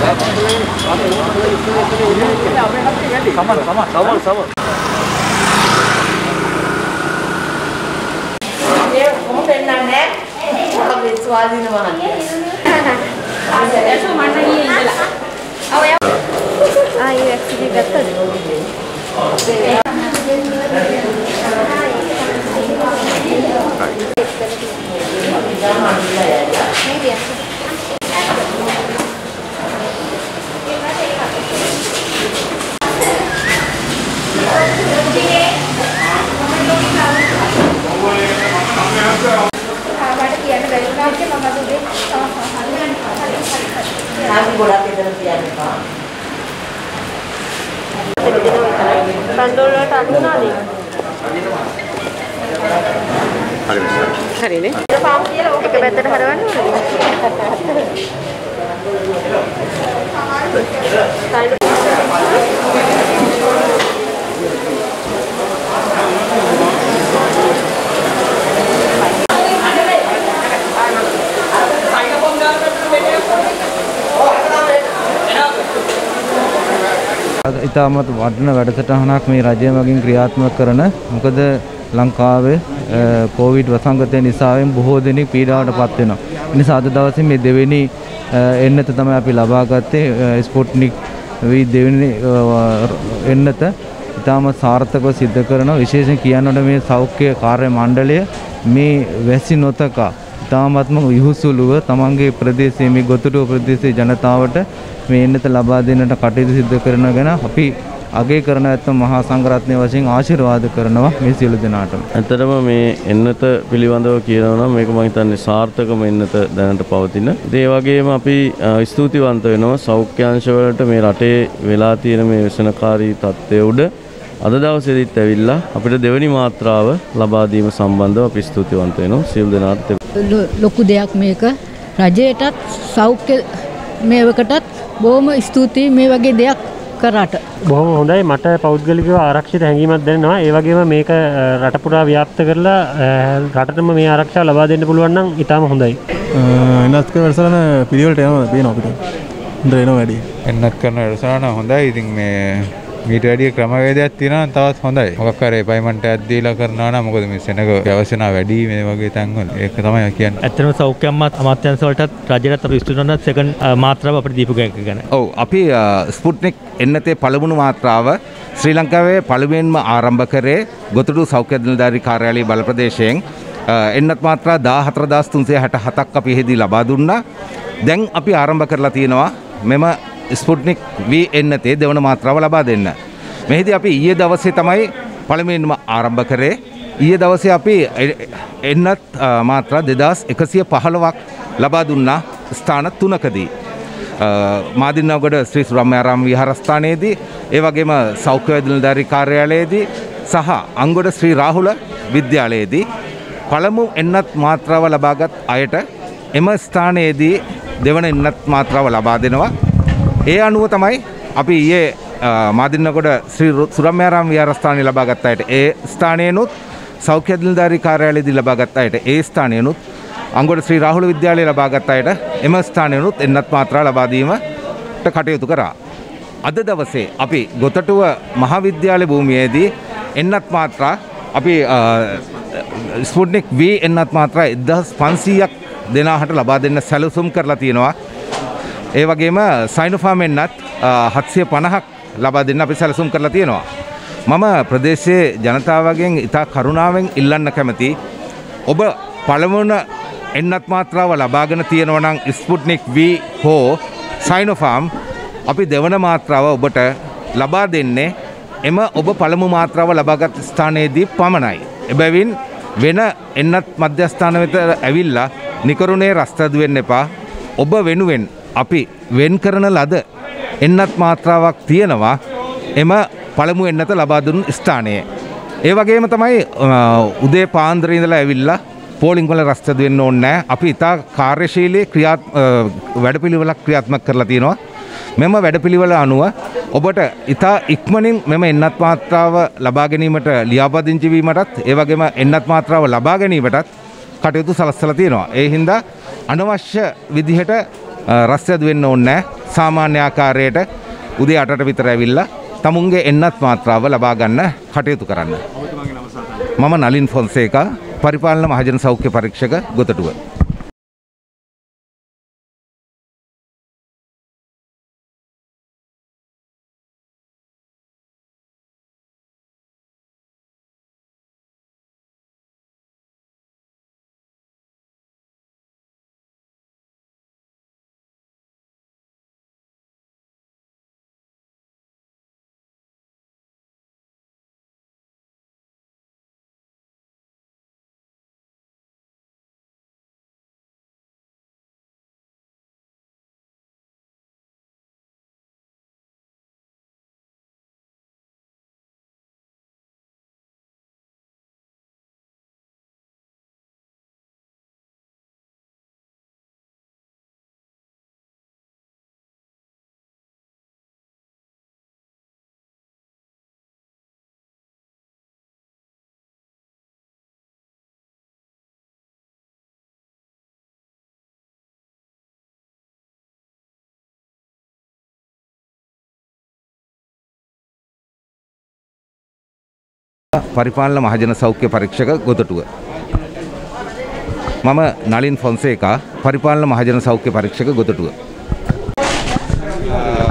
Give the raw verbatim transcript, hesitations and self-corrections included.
හරිනේ. ඒක පාම් කියලා ඕක පැත්තට හරවන්න ඕනේ. ඉතාමත් වටින වැඩසටහනක් මේ රජය මගින් ක්‍රියාත්මක කරන. මොකද ලංකාවේ කොවිඩ් වසංගතය නිසාවෙන් බොහෝ දෙනෙක් පීඩාවට පත් වෙනවා. ඒ නිසා අද දවසේ මේ දෙවෙනි එන්නත තමයි අපි ලබා ගත්තේ ස්පුට්නික් වී දෙවෙනි එන්නත ඉතාමත් සාර්ථකව සිද්ධ කරනවා. විශේෂයෙන් කියනකොට මේ සෞඛ්‍ය කාර්ය මණ්ඩලය මේ වැසි නොතකා ඉතාමත්ම විහිසුලුව තමන්ගේ ප්‍රදේශයේ මේ ගොතුඩුව ප්‍රදේශයේ ජනතාවට මේ එන්නත ලබා දෙන්නට කටයුතු සිදු කරන ගැන අපි අගය කරන ඇත්තම මහා සංඝරත්නය වශයෙන් ආශිර්වාද කරනවා මේ සියලු දෙනාටම. ඇත්තටම මේ එන්නත පිළිබඳව කියනවා නම් මේක මම හිතන්නේ සාර්ථකම එන්නත දැනට පවතින. ඒ වගේම අපි ස්තුතිවන්ත වෙනවා සෞඛ්‍ය අංශ වලට මේ රටේ වෙලා තියෙන මේ වෙසනකාරී තත්ත්වය උඩ අද දවසේදීත් ඇවිල්ලා අපිට දෙවෙනි මාත්‍රාව ලබා දීම සම්බන්ධව අපි ස්තුතිවන්ත වෙනවා සියලු දෙනාට. ලොකු දෙයක් මේක රජයටත් සෞඛ්‍ය මේවකටත් බොහොම ස්තුතියි මේ වගේ දෙයක් කරාට. බොහොම හොඳයි. මට පෞද්ගලිකව ආරක්ෂිත හැඟීමක් දැනෙනවා. ඒ වගේම මේක රට පුරා ව්‍යාප්ත කරලා රටටම මේ ආරක්ෂාව ලබා දෙන්න පුළුවන් නම් ඉතාම හොඳයි. එන්නත් කරන වැඩසටහන පිළිවෙලට යනවා පේනවා අපිට. හොඳ වෙනවා වැඩි. එන්නත් කරන වැඩසටහන හොඳයි. ඉතින් මේ මීට වැඩිය ක්‍රමවේදයක් තියෙනවා නම් තවත් හොඳයි. මොකක් හරි පයිමන්ට් එකක් දීලා කරනවා නම් මොකද මේ සෙනග අවශ්‍යනා වැඩි මේ වගේ තැන්වල. ඒක තමයි කියන්නේ. ඇත්තටම සෞඛ්‍ය අමාත්‍යාංශ වලටත් රජයටත් අපි ස්තුති කරනවා සෙකන්ඩ් මාත්‍රාව අපිට දීපු ගැන. ඔව් අපි ස්පුට්නික් එන්නතේ පළමුණු මාත්‍රාව ශ්‍රී ලංකාවේ පළමුවෙන්ම ආරම්භ කරේ ගොතුඩු සෞඛ්‍ය නිලධාරී කාර්යාලයේ බල ප්‍රදේශයෙන් එන්නත් මාත්‍රා දාහතර හදාස් තුන්සිය හැට හතක් අපි එහිදී ලබා දුන්නා. දැන් අපි ආරම්භ කරලා තියෙනවා මෙම ස්පුට්නික් වී එන්නතේ දෙවන මාත්‍රාව ලබා දෙන්න. මෙහිදී අපි ඊයේ දවසේ තමයි පළමුවෙන්ම ආරම්භ කරේ. ඊයේ දවසේ අපි එන්නත් මාත්‍රා දෙදාස් එකසිය පහළොවක් ලබා දුන්නා ස්ථාන තුනකදී. මාදින්නවගොඩ ශ්‍රී සුරම්‍යාරාම විහාරස්ථානයේදී, ඒ වගේම සෞඛ්‍ය නිලධාරී කාර්යාලයේදී සහ අංගොඩ ශ්‍රී රාහුල විද්‍යාලයේදී පළමු එන්නත් මාත්‍රාව ලබාගත් අයට එම ස්ථානයේදී දෙවන එන්නත් මාත්‍රාව ලබා දෙනවා. ඒ අනුව තමයි අපි ඊයේ මාදින්නකොඩ ශ්‍රී සුරම්‍යාරාම විහාරස්ථානයේ ලබාගත් අයට ඒ ස්ථානයේනොත් සෞඛ්‍ය නිලධාරී කාර්යාලයේදී ලබාගත් අයට ඒ ස්ථානයේනොත් අංගොඩ ශ්‍රී රාහුල විද්‍යාලයේ ලබාගත් අයට එම ස්ථානයේනොත් එන්නත් මාත්‍රා ලබා දීමට කටයුතු කරා. අද දවසේ අපි ගොතටුව මහාවිද්‍යාල භූමියේදී එන්නත් මාත්‍රා අපි ස්පුට්නික් වී එන්නත් මාත්‍රා එක්දහස් පන්සීයක් දෙනාට ලබා දෙන්න සැලසුම් කරලා තියෙනවා. ඒ වගේම සයිනෝෆාම් එන්නත් හත්සිය පනහක් ලබා දෙන්න අපි සැලසුම් කරලා තියෙනවා. මම ප්‍රදේශයේ ජනතාවගෙන් ඉතා කරුණාවෙන් ඉල්ලන්න කැමති ඔබ පළමුවන එන්නත් මාත්‍රාව ලබාගෙන තියෙනවා නම් ස්පුට්නික් වී හෝ සයිනෝෆාම් අපි දෙවන මාත්‍රාව ඔබට ලබා දෙන්නේ එම ඔබ පළමු මාත්‍රාව ලබාගත් ස්ථානයේදී පමණයි. එබැවින් වෙන එන්නත් මධ්‍යස්ථාන වෙත ඇවිල්ලා නිකරුණේ රස්තදු වෙන්න එපා. ඔබ වෙනුවෙන් අපි වෙන් කරන ලද එන්නත් මාත්‍රාවක් තියෙනවා එම පළමු එන්නත ලබා දුන් ස්ථානයේ. ඒ වගේම තමයි උදේ පාන්දර ඉඳලා ඇවිල්ලා පෝලිං වල රස්තදු වෙන්න ඕනේ නැහැ. අපි ඉතා කාර්යශීලී ක්‍රියාත් වැඩපිළිවෙලක් ක්‍රියාත්මක කරලා තියෙනවා. මෙම වැඩපිළිවෙල අනුව ඔබට ඉතා ඉක්මනින් මෙම එන්නත් මාත්‍රාව ලබා ගැනීමට ලියාපදිංචි වීමටත් ඒ වගේම එන්නත් මාත්‍රාව ලබා ගැනීමටත් කටයුතු සලස්සලා තියෙනවා. ඒ හින්දා අනවශ්‍ය විදිහට රස්යදු වෙන්න ඕනේ නැහැ. සාමාන්‍ය ආකාරයට උදේ අටට විතර ඇවිල්ලා තමුන්ගේ එන්නත් මාත්‍රාව ලබා ගන්න කටයුතු කරන්න. මම නලින් ෆොන්සේකා පරිපාලන මහජන සෞඛ්‍ය පරීක්ෂක ගොතටුව. පරිපාලන මහජන සෞඛ්‍ය පරීක්ෂක ගොතටුව. මම නලින් ෆොන්සේකා පරිපාලන මහජන සෞඛ්‍ය පරීක්ෂක ගොතටුව.